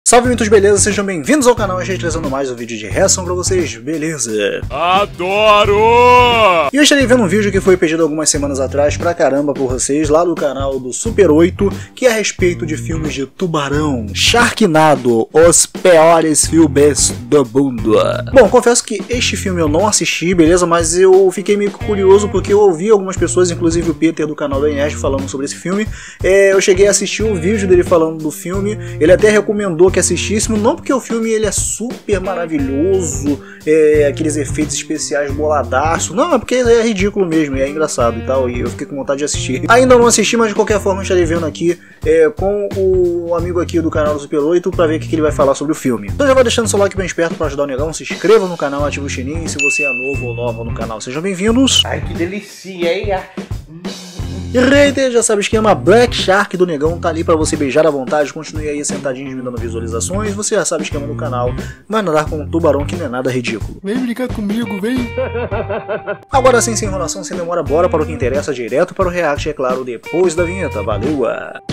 Salve muitos, beleza? Sejam bem-vindos ao canal, a gente trazendo mais um vídeo de reação pra vocês, beleza? Adoro! E eu estarei vendo um vídeo que foi pedido algumas semanas atrás pra caramba por vocês, lá do canal do Super 8, que é a respeito de filmes de tubarão, Sharknado, os piores filmes do mundo. Bom, confesso que este filme eu não assisti, beleza? Mas eu fiquei meio curioso porque eu ouvi algumas pessoas, inclusive o Peter do canal da Inés, falando sobre esse filme. Eu cheguei a assistir o vídeo dele falando do filme, ele até recomendou que assistíssemos, não porque o filme ele é super maravilhoso, aqueles efeitos especiais boladaço, não, é porque é ridículo mesmo, e é engraçado e tal, e eu fiquei com vontade de assistir. Ainda não assisti, mas de qualquer forma eu estarei vendo aqui com o amigo aqui do canal do Super 8 pra ver o que ele vai falar sobre o filme. Então já vai deixando seu like bem esperto pra ajudar o negão, se inscreva no canal, ativa o sininho, e se você é novo ou nova no canal, sejam bem-vindos. Ai, que delícia, hein? E Reiter, já sabe o esquema, Black Shark do Negão tá ali pra você beijar à vontade, continue aí sentadinho me dando visualizações, você já sabe o esquema do canal, vai nadar com um tubarão que não é nada ridículo. Vem brincar comigo, vem! Agora sim, sem enrolação, sem demora, bora para o que interessa, direto para o react, é claro, depois da vinheta, valeu!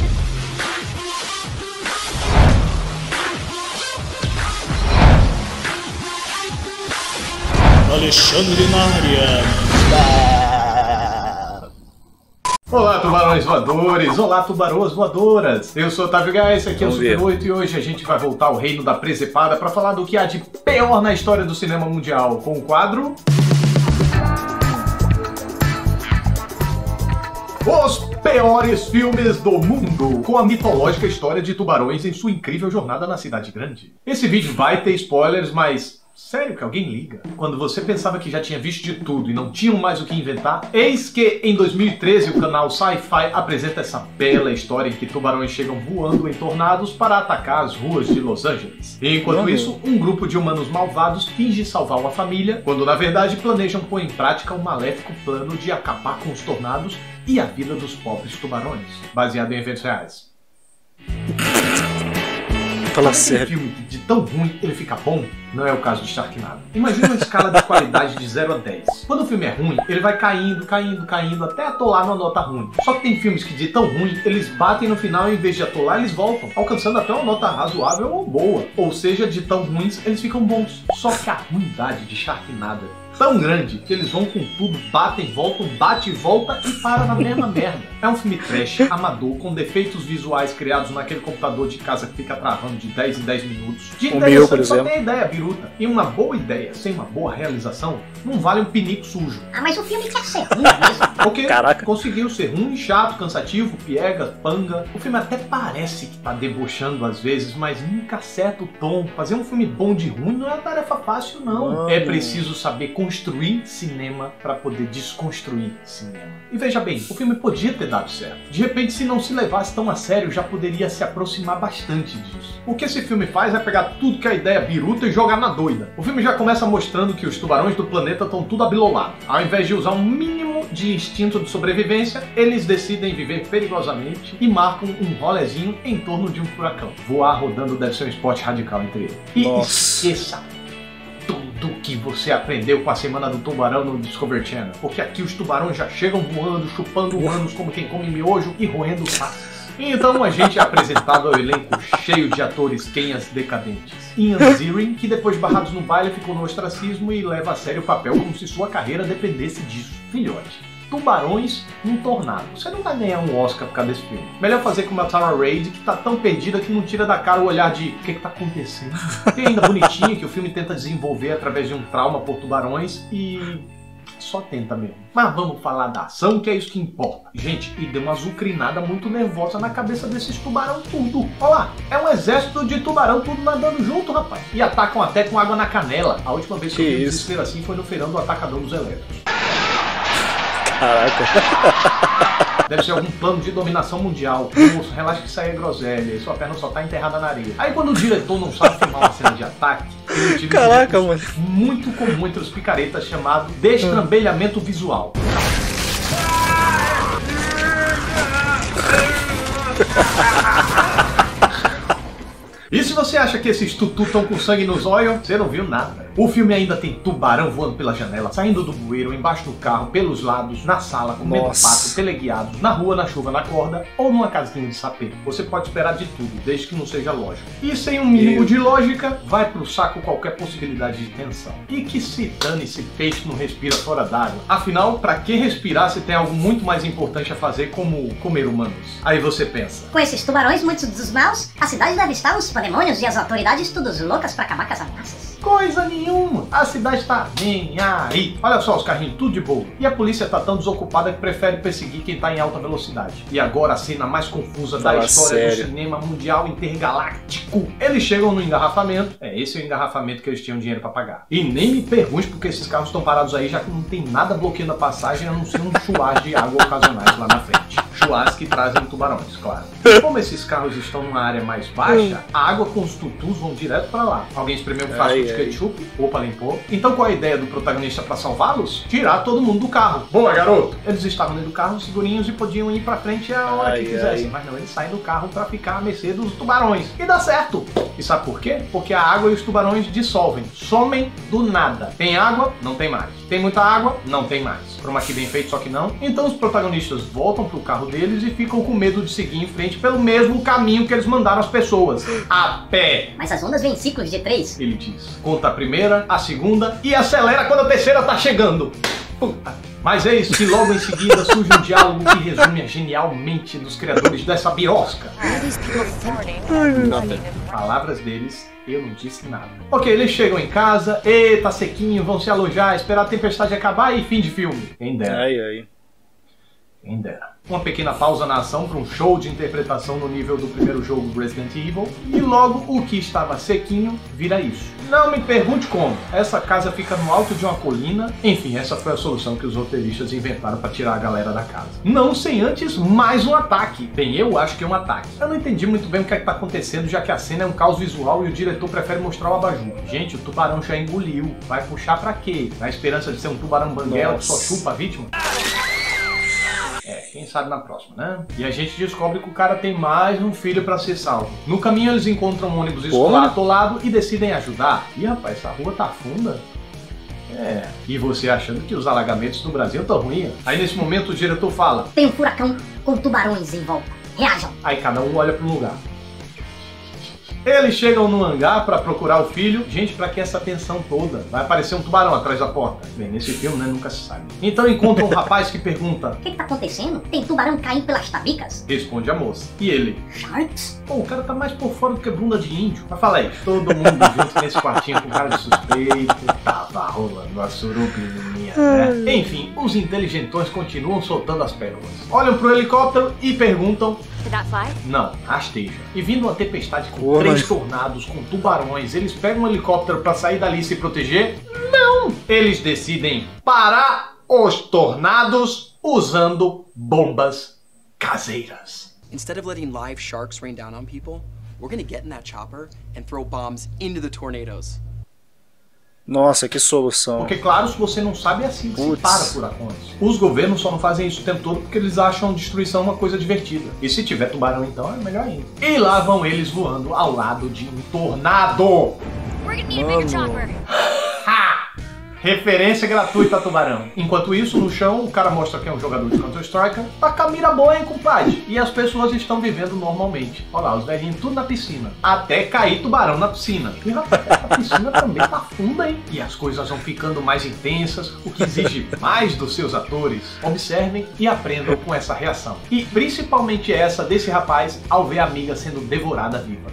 Alexandre na área! Olá, tubarões voadores! Olá, tubarões voadoras! Eu sou Otávio Gá, esse aqui é o Super 8 e hoje a gente vai voltar ao reino da presepada para falar do que há de pior na história do cinema mundial, com o quadro... Os piores filmes do mundo, com a mitológica história de tubarões em sua incrível jornada na cidade grande. Esse vídeo vai ter spoilers, mas... sério que alguém liga? Quando você pensava que já tinha visto de tudo e não tinham mais o que inventar, eis que em 2013 o canal Sci-Fi apresenta essa bela história em que tubarões chegam voando em tornados para atacar as ruas de Los Angeles. E enquanto isso, um grupo de humanos malvados finge salvar uma família, quando na verdade planejam pôr em prática um maléfico plano de acabar com os tornados e a vida dos pobres tubarões, baseado em eventos reais. Fala Tem sério. filme que de tão ruim ele fica bom, não é o caso de Sharknado. Imagina uma escala de qualidade de 0 a 10. Quando o filme é ruim, ele vai caindo, até atolar numa nota ruim. Só que tem filmes que de tão ruim, eles batem no final e em vez de atolar, eles voltam, alcançando até uma nota razoável ou boa. Ou seja, de tão ruins, eles ficam bons. Só que a ruindade de Sharknado é tão grande que eles vão com tudo, batem, voltam, bate e volta e para na mesma merda. É um filme trash, amador, com defeitos visuais criados naquele computador de casa que fica travando de 10 em 10 minutos. De O ideia meu, só por exemplo. tem ideia biruta. E uma boa ideia, sem uma boa realização, não vale um pinico sujo. Ah, mas o filme quer ser ruim mesmo. Porque Caraca. conseguiu ser ruim, chato, cansativo, piegas, panga. O filme até parece que tá debochando às vezes, mas nunca acerta o tom. Fazer um filme bom de ruim não é uma tarefa fácil, não. Mano. É preciso saber construir cinema para poder desconstruir cinema. E veja bem, o filme podia ter dado certo. De repente, se não se levasse tão a sério, já poderia se aproximar bastante disso. O que esse filme faz é pegar tudo que é ideia biruta e jogar na doida. O filme já começa mostrando que os tubarões do planeta estão tudo abilolados. Ao invés de usar um mínimo de instinto de sobrevivência, eles decidem viver perigosamente e marcam um rolezinho em torno de um furacão. Voar rodando deve ser um esporte radical entre eles. E Nossa. esqueça tudo que você aprendeu com a Semana do Tubarão no Discovery Channel. Porque aqui os tubarões já chegam voando, chupando humanos como quem come miojo e roendo faces. Então a gente é apresentado ao elenco cheio de atores quenhas decadentes. Ian Ziering, que depois de barrados no baile ficou no ostracismo e leva a sério o papel como se sua carreira dependesse disso. Filhote. Tubarões num tornado. Você não vai ganhar um Oscar por causa desse filme. Melhor fazer com a Tara Reid, que tá tão perdida que não tira da cara o olhar de o que tá acontecendo. Tem ainda bonitinho que o filme tenta desenvolver através de um trauma por tubarões e... só tenta mesmo. Mas vamos falar da ação, que é isso que importa. Gente, e deu uma azucrinada muito nervosa na cabeça desses tubarão tudo. Olha lá, é um exército de tubarão tudo nadando junto, rapaz. E atacam até com água na canela. A última vez que eu vi um desespero assim foi no feirão do Atacadão dos Elétricos. Caraca. Deve ser algum plano de dominação mundial. Moço, relaxa que isso aí é groselha. E sua perna só tá enterrada na areia. Aí quando o diretor não sabe filmar uma cena de ataque, ele utiliza Caraca, mano. muito comum entre os picaretas chamado destrambelhamento visual. E se você acha que esses tutu estão com sangue nos olhos, você não viu nada. O filme ainda tem tubarão voando pela janela, saindo do bueiro, embaixo do carro, pelos lados, na sala, comendo pato, teleguiado, na rua, na chuva, na corda ou numa casinha de sapê. Você pode esperar de tudo, desde que não seja lógico. E sem um mínimo de lógica, vai pro saco qualquer possibilidade de tensão. E que se dane esse peixe não respira fora d'água. Afinal, pra que respirar se tem algo muito mais importante a fazer, como comer humanos? Aí você pensa: com esses tubarões, muitos dos maus, a cidade deve estar os pandemônios e as autoridades todas loucas pra acabar com as ameaças. Coisa nenhuma, a cidade tá nem aí. Olha só os carrinhos, tudo de boa. E a polícia tá tão desocupada que prefere perseguir quem tá em alta velocidade. E agora a cena mais confusa da história do cinema mundial intergaláctico. Eles chegam no engarrafamento. Esse é o engarrafamento que eles tinham dinheiro pra pagar. E nem me pergunte porque esses carros estão parados aí, já que não tem nada bloqueando a passagem, a não ser um chuás de água ocasionais lá na frente. Chuás que trazem tubarões, claro. E como esses carros estão numa área mais baixa, a água com os tutus vão direto pra lá. Alguém espremeu um frasco de ketchup, opa, limpou. Então qual é a ideia do protagonista pra salvá-los? Tirar todo mundo do carro. Boa, garoto! Eles estavam dentro do carro, segurinhos, e podiam ir pra frente a hora que quisessem. Mas não, eles saem do carro pra ficar à mercê dos tubarões. E dá certo! E sabe por quê? Porque a água e os tubarões dissolvem, somem do nada. Tem água? Não tem mais. Tem muita água? Não tem mais. Chroma key bem feito, só que não. Então os protagonistas voltam pro carro deles e ficam com medo de seguir em frente pelo mesmo caminho que eles mandaram as pessoas. A pé. Mas as ondas vêm em ciclos de 3. Ele diz. Conta a primeira, a segunda e acelera quando a terceira tá chegando. Puta. Mas eis que logo em seguida surge um diálogo que resume a genial mente dos criadores dessa birosca. Palavras deles, eu não disse nada. Ok, eles chegam em casa, tá sequinho, vão se alojar, esperar a tempestade acabar e fim de filme. Quem dera. Quem dera. Uma pequena pausa na ação para um show de interpretação no nível do primeiro jogo Resident Evil. E logo o que estava sequinho vira isso. Não me pergunte como. Essa casa fica no alto de uma colina. Enfim, essa foi a solução que os roteiristas inventaram para tirar a galera da casa. Não sem antes mais um ataque. Bem, eu acho que é um ataque. Eu não entendi muito bem o que é que tá acontecendo, já que a cena é um caos visual e o diretor prefere mostrar o abajur. Gente, o tubarão já engoliu. Vai puxar pra quê? Na esperança de ser um tubarão banguela que só chupa a vítima? Quem sabe na próxima, né? E a gente descobre que o cara tem mais um filho pra ser salvo. No caminho eles encontram um ônibus escolar atolado e decidem ajudar. Ih, rapaz, essa rua tá funda. E você achando que os alagamentos no Brasil estão ruins? Aí nesse momento o diretor fala: tem um furacão com tubarões em volta. Reajam. Aí cada um olha pro lugar. Eles chegam no hangar pra procurar o filho. Gente, pra que essa tensão toda? Vai aparecer um tubarão atrás da porta. Bem, nesse filme, né, nunca se sabe. Então encontram um rapaz que pergunta: o que tá acontecendo? Tem tubarão caindo pelas tabicas? Responde a moça. E ele: Sharks? Pô, o cara tá mais por fora do que bunda de índio. Mas fala aí, todo mundo junto nesse quartinho com cara de suspeito. Tava rolando a surubinha, né? Enfim, os inteligentões continuam soltando as pérolas. Olham pro helicóptero e perguntam: não, rasteja. E vindo uma tempestade com 3 tornados, com tubarões, eles pegam um helicóptero pra sair dali e se proteger? Não! Eles decidem parar os tornados usando bombas caseiras. Instead of letting live sharks rain down on people, we're gonna get in that chopper and throw bombs into the tornadoes. Nossa, que solução. Porque, claro, se você não sabe, é assim que se para furacões. Os governos só não fazem isso o tempo todo porque eles acham destruição uma coisa divertida. E se tiver tubarão, então, é melhor ainda. E lá vão eles voando ao lado de um tornado. Mano. Referência gratuita a tubarão. Enquanto isso, no chão, o cara mostra que é um jogador de Counter-Strike. Tá com a mira boa, hein, compadre? E as pessoas estão vivendo normalmente. Olha lá, os velhinhos tudo na piscina. Até cair tubarão na piscina. E rapaz, a piscina também tá funda, hein? E as coisas vão ficando mais intensas, o que exige mais dos seus atores. Observem e aprendam com essa reação. E principalmente essa desse rapaz ao ver a amiga sendo devorada viva.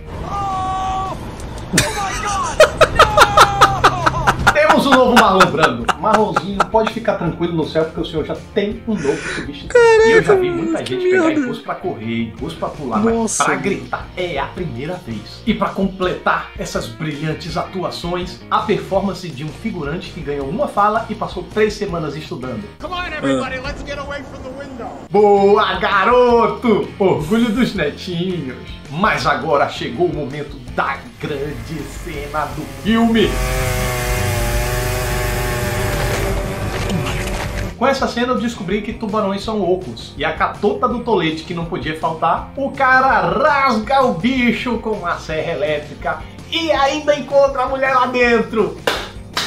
Temos um novo Marlon Brando. Marlonzinho, pode ficar tranquilo no céu, porque o senhor já tem um novo substituto. E eu já vi muita gente pegar impulso pra correr, impulso pra pular, mas pra gritar é a primeira vez. E pra completar essas brilhantes atuações, a performance de um figurante que ganhou uma fala e passou 3 semanas estudando. Come on, everybody, let's get away from the window. Boa, garoto! Orgulho dos netinhos. Mas agora chegou o momento da grande cena do filme. Com essa cena eu descobri que tubarões são ocos. E a catota do tolete que não podia faltar, o cara rasga o bicho com uma serra elétrica e ainda encontra a mulher lá dentro.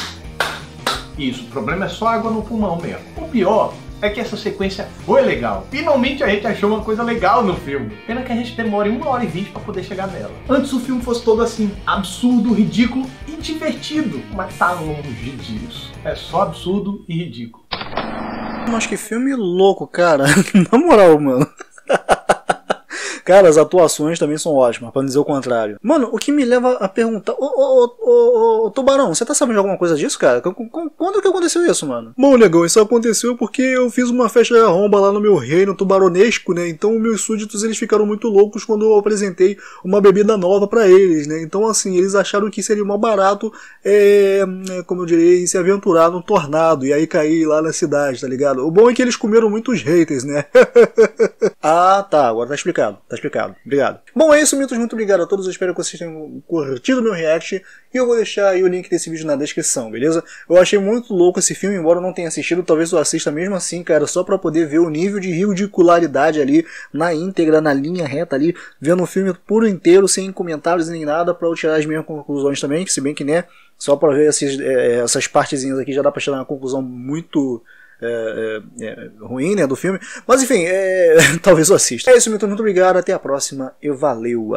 Isso, o problema é só água no pulmão mesmo. O pior é que essa sequência foi legal. Finalmente a gente achou uma coisa legal no filme. Pena que a gente demore 1h20 pra poder chegar nela. Antes o filme fosse todo assim, absurdo, ridículo e divertido. Mas tá longe disso. É só absurdo e ridículo. Mas que filme louco, cara. Na moral, mano. Cara, as atuações também são ótimas, pra não dizer o contrário. Mano, o que me leva a perguntar... Ô, Tubarão, você tá sabendo de alguma coisa disso, cara? Quando que aconteceu isso, mano? Bom, negão, isso aconteceu porque eu fiz uma festa de arromba lá no meu reino tubaronesco, né? Então meus súditos, eles ficaram muito loucos quando eu apresentei uma bebida nova pra eles, né? Então, assim, eles acharam que seria mais barato, como eu diria, se aventurar num tornado e aí cair lá na cidade, tá ligado? O bom é que eles comeram muitos haters, né? Ah, tá, agora tá explicado. Obrigado. Bom, é isso, mitos. Muito obrigado a todos. Eu espero que vocês tenham curtido o meu react. E eu vou deixar aí o link desse vídeo na descrição, beleza? Eu achei muito louco esse filme, embora eu não tenha assistido. Talvez eu assista mesmo assim, cara, só pra poder ver o nível de ridicularidade ali, na íntegra, na linha reta ali, vendo o filme por inteiro, sem comentários nem nada, pra eu tirar as minhas conclusões também. Se bem que, né, só pra ver essas partezinhas aqui já dá pra tirar uma conclusão muito... ruim, né, do filme, mas enfim, talvez eu assista. É isso, muito obrigado, até a próxima e valeu!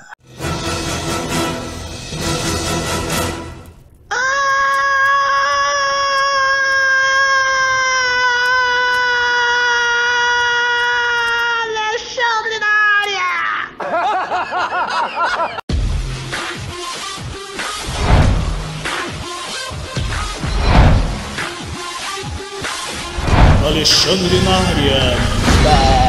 Alexandre na área! Alexandre na área.